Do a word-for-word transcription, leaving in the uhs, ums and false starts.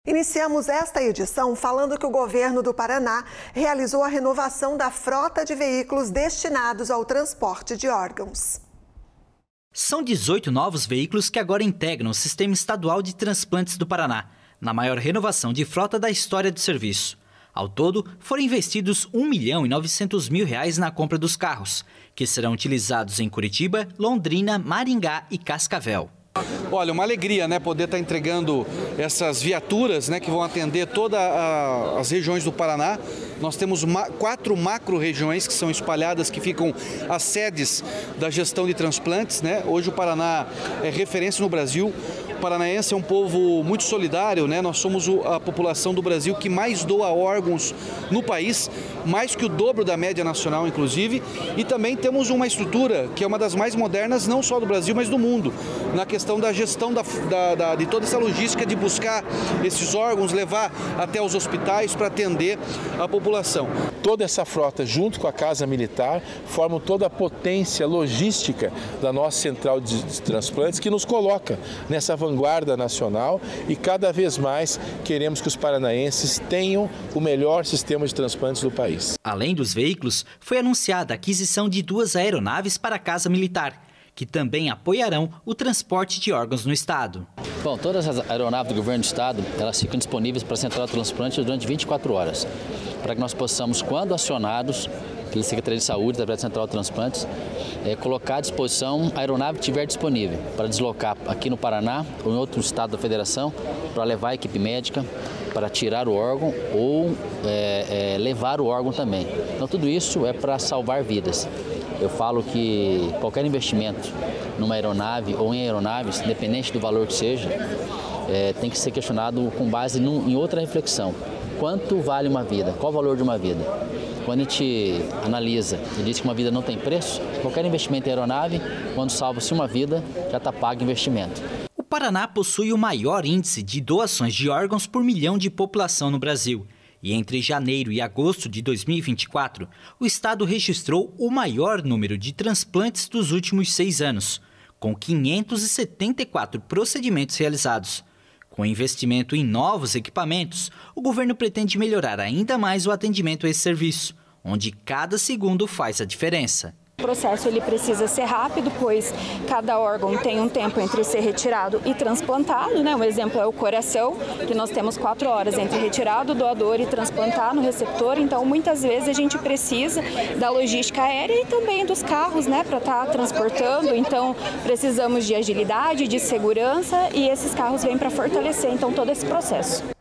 Iniciamos esta edição falando que o governo do Paraná realizou a renovação da frota de veículos destinados ao transporte de órgãos. São dezoito novos veículos que agora integram o Sistema Estadual de Transplantes do Paraná, na maior renovação de frota da história do serviço. Ao todo, foram investidos um milhão e novecentos mil reais na compra dos carros, que serão utilizados em Curitiba, Londrina, Maringá e Cascavel. Olha, uma alegria, né, poder estar entregando essas viaturas, né, que vão atender todas as regiões do Paraná. Nós temos ma quatro macro-regiões que são espalhadas, que ficam as sedes da gestão de transplantes, né? Hoje o Paraná é referência no Brasil. O paranaense é um povo muito solidário, né? Nós somos a população do Brasil que mais doa órgãos no país, mais que o dobro da média nacional, inclusive. E também temos uma estrutura que é uma das mais modernas, não só do Brasil, mas do mundo, na questão da gestão da, da, da, de toda essa logística de buscar esses órgãos, levar até os hospitais para atender a população. Toda essa frota, junto com a Casa Militar, formam toda a potência logística da nossa central de, de transplantes, que nos coloca nessa vanguarda nacional, e cada vez mais queremos que os paranaenses tenham o melhor sistema de transplantes do país. Além dos veículos, foi anunciada a aquisição de duas aeronaves para a Casa Militar, que também apoiarão o transporte de órgãos no estado. Bom, todas as aeronaves do governo do estado, elas ficam disponíveis para a central de transplante durante vinte e quatro horas, para que nós possamos, quando acionados pela Secretaria de Saúde, da Central de Transplantes, é, colocar à disposição a aeronave que estiver disponível para deslocar aqui no Paraná ou em outro estado da federação, para levar a equipe médica, para tirar o órgão ou é, é, levar o órgão também. Então tudo isso é para salvar vidas. Eu falo que qualquer investimento numa aeronave ou em aeronaves, independente do valor que seja, é, tem que ser questionado com base num, em outra reflexão. Quanto vale uma vida? Qual o valor de uma vida? Quando a gente analisa e diz que uma vida não tem preço, qualquer investimento em aeronave, quando salva-se uma vida, já está pago o investimento. O Paraná possui o maior índice de doações de órgãos por milhão de população no Brasil. E entre janeiro e agosto de dois mil e vinte e quatro, o estado registrou o maior número de transplantes dos últimos seis anos, com quinhentos e setenta e quatro procedimentos realizados. Com investimento em novos equipamentos, o governo pretende melhorar ainda mais o atendimento a esse serviço, onde cada segundo faz a diferença. O processo ele precisa ser rápido, pois cada órgão tem um tempo entre ser retirado e transplantado, né? Um exemplo é o coração, que nós temos quatro horas entre retirado, doador e transplantar no receptor. Então, muitas vezes a gente precisa da logística aérea e também dos carros, né, para estar transportando. Então, precisamos de agilidade, de segurança, e esses carros vêm para fortalecer então todo esse processo.